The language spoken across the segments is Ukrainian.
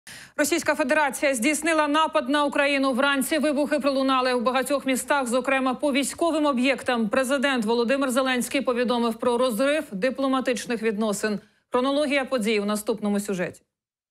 Російська Федерація здійснила напад на Україну. Вранці вибухи пролунали у багатьох містах, зокрема по військовим об'єктам. Президент Володимир Зеленський повідомив про розрив дипломатичних відносин. Хронологія подій у наступному сюжеті.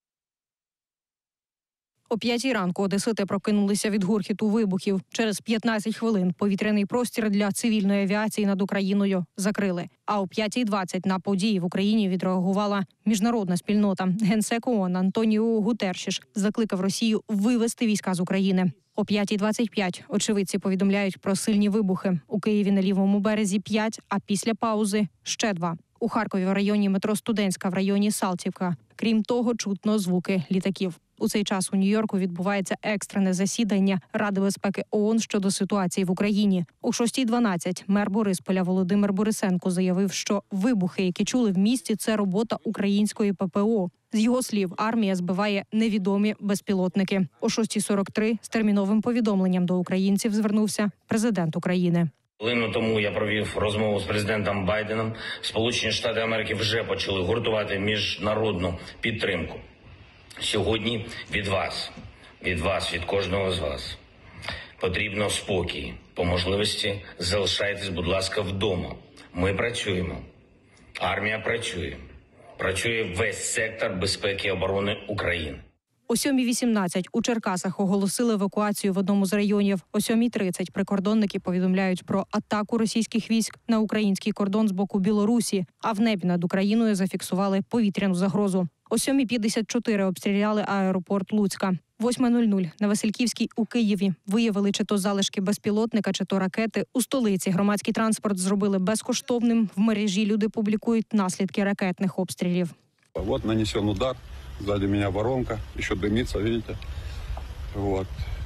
О 5-й ранку одесити прокинулися від гуркіту вибухів. Через 15 хвилин повітряний простір для цивільної авіації над Україною закрили. А о 5:20 на події в Україні відреагувала міжнародна спільнота. Генсек ООН Антоніо Гутершіш закликав Росію вивести війська з України. О 5:25 очевидці повідомляють про сильні вибухи. У Києві на лівому березі 5, а після паузи ще 2. У Харкові в районі метро Студентська, в районі Салтівка. Крім того, чутно звуки літаків. У цей час у Нью-Йорку відбувається екстрене засідання Ради безпеки ООН щодо ситуації в Україні. О 6:12 мер Борисполя Володимир Борисенко заявив, що вибухи, які чули в місті, це робота української ППО. З його слів, армія збиває невідомі безпілотники. О 6:43 з терміновим повідомленням до українців звернувся президент України. Хвилину тому я провів розмову з президентом Байденом. Сполучені Штати Америки вже почали гуртувати міжнародну підтримку. Сьогодні від вас, від кожного з вас потрібно спокій. По можливості залишайтесь, будь ласка, вдома. Ми працюємо. Армія працює. Працює весь сектор безпеки і оборони України. О 7:18 у Черкасах оголосили евакуацію в одному з районів. О 7:30 прикордонники повідомляють про атаку російських військ на український кордон з боку Білорусі, а в небі над Україною зафіксували повітряну загрозу. О 7:54 обстріляли аеропорт Луцька. 8:00 на Васильківській у Києві виявили чи то залишки безпілотника, чи то ракети. У столиці громадський транспорт зробили безкоштовним. В мережі люди публікують наслідки ракетних обстрілів. Вот нанесен удар. Сзади меня воронка, еще дымится, видите? Вот.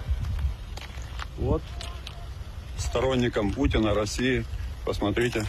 Сторонникам Путина, России, посмотрите.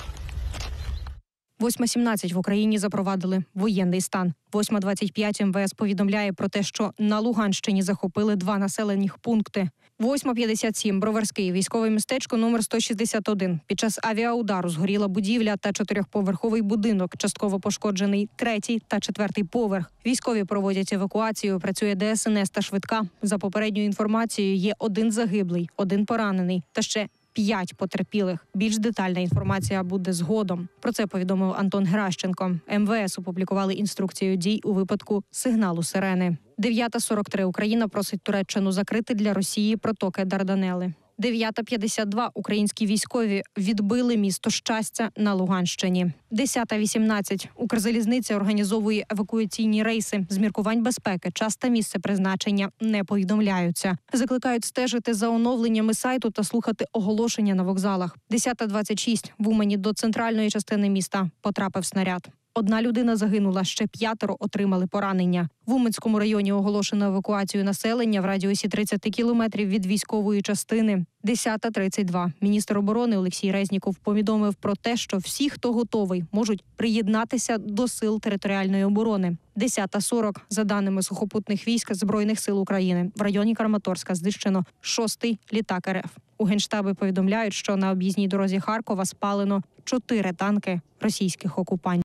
8:17 в Україні запровадили воєнний стан. 8:25 МВС повідомляє про те, що на Луганщині захопили 2 населених пункти. 8:57 Броварський, військове містечко номер 161. Під час авіаудару згоріла будівля та 4-поверховий будинок, частково пошкоджений 3-й та 4-й поверх. Військові проводять евакуацію, працює ДСНС та швидка. За попередньою інформацією, є 1 загиблий, 1 поранений та ще 5 потерпілих. Більш детальна інформація буде згодом. Про це повідомив Антон Геращенко. МВС опублікували інструкцію дій у випадку сигналу сирени. 9:43 Україна просить Туреччину закрити для Росії протоки Дарданели. 9:52 українські військові відбили місто Щастя на Луганщині. 10:18 Укрзалізниця організовує евакуаційні рейси. З міркувань безпеки час та місце призначення не повідомляються. Закликають стежити за оновленнями сайту та слухати оголошення на вокзалах. 10:26 в Умані до центральної частини міста потрапив снаряд. 1 людина загинула, ще 5 отримали поранення. В Уманському районі оголошено евакуацію населення в радіусі 30 кілометрів від військової частини. 10:32 міністр оборони Олексій Резніков повідомив про те, що всі, хто готовий, можуть приєднатися до сил територіальної оборони. 10:40 за даними сухопутних військ Збройних сил України, в районі Краматорська знищено 6-й літак РФ. У Генштабі повідомляють, що на об'їзній дорозі Харкова спалено 4 танки російських окупантів.